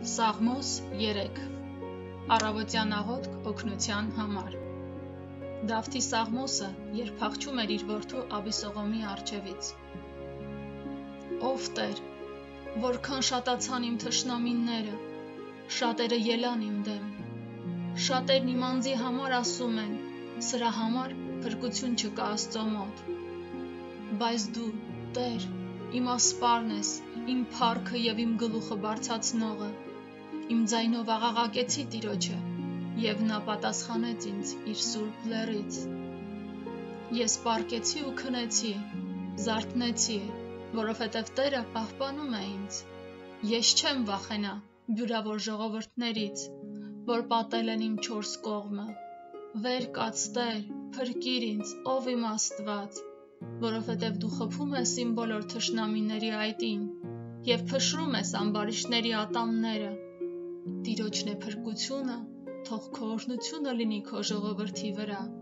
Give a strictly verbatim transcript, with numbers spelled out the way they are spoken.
Սաղմոս երեք. Առավոտյան աղոթք օգնության համար։ Դավթի Սաղմոսը, երբ փախչում էր իր որդու Աբիսողոմի առջևից։ Ով Տեր, որքան շատացան իմ թշնամիները, շատերը ելան իմ դեմ։ Շատերն իմ անձի համար ասում են, սրա համար փրկություն չկա Աստծո մոտ։ Բայց դու, Տեր, իմ ասպարն ես, իմ փառքը եւ իմ գլուխը բարձրացնողը։ Իմ ձայնով աղաղակեցի Տիրոջը, եւ նա պատասխանեց ինձ իր սուրբ լեռից։ Ես պառկեցի ու քնեցի, զարթնեցի, որովհետեւ Տերը պահպանում է ինձ։ Ես չեմ վախենա բյուրավոր ժողովուրդներից, որ պատել են իմ չորս կողմը։ Վեր կաց, Տեր, փրկիր ինձ, ով իմ Աստված, որովհետեւ դու խփում ես իմ բոլոր թշնամիների այտին եւ փշրում ես ամբարիշտների ատամները։ Տիրոջն է փրկությունը, թող քո օրհնությունը լինի քո ժողովրդի վրա։